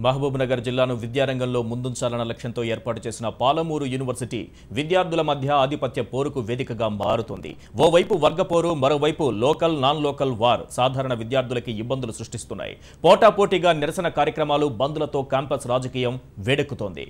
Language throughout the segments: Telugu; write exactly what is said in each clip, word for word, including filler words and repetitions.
మహబూబ్నగర్ జిల్లాను విద్యారంగంలో ముందుంచాలన్న లక్ష్యంతో ఏర్పాటు చేసిన పాలమూరు యూనివర్సిటీ విద్యార్థుల మధ్య ఆధిపత్య పోరుకు వేదికగా మారుతోంది. ఓవైపు వర్గపోరు, మరోవైపు లోకల్ నాన్ లోకల్ వార్ సాధారణ విద్యార్థులకి ఇబ్బందులు సృష్టిస్తున్నాయి. పోటాపోటీగా నిరసన కార్యక్రమాలు, బంద్లతో క్యాంపస్ రాజకీయం వేడెక్కుతోంది.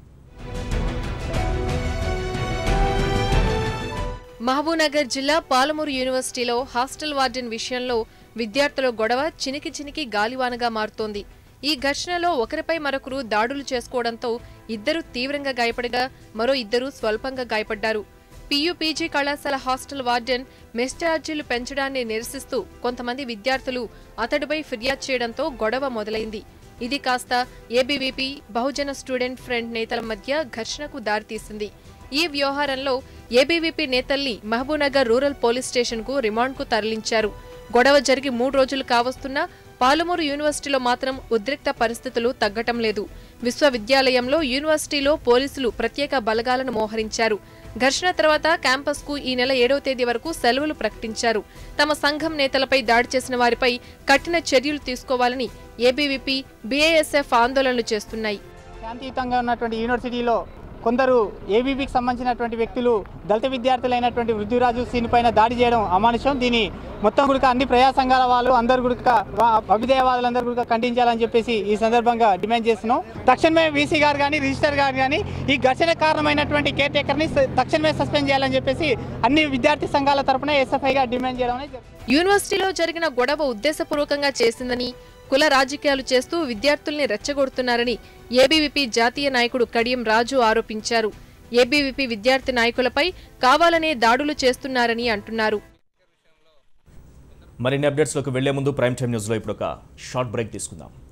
మహబూబ్నగర్ జిల్లా పాలమూరు యూనివర్సిటీలో హాస్టల్ వార్డెన్ విషయంలో విద్యార్థుల గొడవ చినికి చినికి గాలివానగా మారుతోంది. ఈ ఘర్షణలో ఒకరిపై మరొకరు దాడులు చేసుకోవడంతో ఇద్దరు తీవ్రంగా గాయపడగా మరో ఇద్దరు స్వల్పంగా గాయపడ్డారు. పీయూ పీజీ కళాశాల హాస్టల్ వార్డెన్ మెస్ ఛార్జీలు పెంచడాన్ని నిరసిస్తూ కొంతమంది విద్యార్థులు అతడిపై ఫిర్యాదు చేయడంతో గొడవ మొదలైంది. ఇది కాస్త ఏబీవీపీ, బహుజన స్టూడెంట్ ఫ్రంట్ నేతల మధ్య ఘర్షణకు దారితీసింది. ఈ వ్యవహారంలో ఏబీవీపీ నేతల్ని మహబూబ్నగర్ రూరల్ పోలీస్ స్టేషన్ కు రిమాండ్ కు తరలించారు. గొడవ జరిగి మూడు రోజులు కావస్తున్నా పాలమూరు యూనివర్సిటీలో మాత్రం ఉద్రిక్త పరిస్థితులు తగ్గటం లేదు. విశ్వవిద్యాలయంలో యూనివర్సిటీలో పోలీసులు ప్రత్యేక బలగాలను మోహరించారు. ఘర్షణ తర్వాత క్యాంపస్ కు ఈ నెల ఏడవ తేదీ వరకు సెలవులు ప్రకటించారు. తమ సంఘం నేతలపై దాడి చేసిన వారిపై కఠిన చర్యలు తీసుకోవాలని ఏబీవీపీ, బీఏఎస్ఎఫ్ ఆందోళనలు చేస్తున్నాయి. శాంతియుతంగా ఉన్నటువంటి యూనివర్సిటీలో కొందరు ఏబీవీకి సంబంధించినటువంటి వ్యక్తులు దళిత విద్యార్థులైనటువంటి వృద్ధిరాజు సీన్ పైన దాడి చేయడం అమానుషం. దీని మొత్తం గుడిక అన్ని ప్రజా సంఘాల వాళ్ళు అందరు గుడిక అభ్యుదయవాదులందరూ గుడిక ఖండించాలని చెప్పేసి ఈ సందర్భంగా డిమాండ్ చేస్తున్నాం. తక్షణమే వీసీ గారు కానీ రిజిస్టర్ గారు కానీ ఈ ఘర్షణ కారణమైనటువంటి కేర్ టేకర్ని తక్షణమే సస్పెండ్ చేయాలని చెప్పేసి అన్ని విద్యార్థి సంఘాల తరఫున ఎస్ఎఫ్ఐగా డిమాండ్ చేయడం అనేది. యూనివర్సిటీలో జరిగిన గొడవ ఉద్దేశపూర్వకంగా చేసిందని, కుల రాజకీయాలు చేస్తూ విద్యార్థుల్ని రెచ్చగొడుతున్నారని ఏబీవీపీ జాతీయ నాయకుడు కడియం రాజు ఆరోపించారు. ఏబీవీపీ విద్యార్థి నాయకులపై కావాలనే దాడులు చేస్తున్నారని అంటున్నారు. మరిన్ని అప్డేట్స్లోకి వెళ్లే ముందు ప్రైమ్ టైమ్ న్యూస్లో ఇప్పుడు ఒక షార్ట్ బ్రేక్ తీసుకుందాం.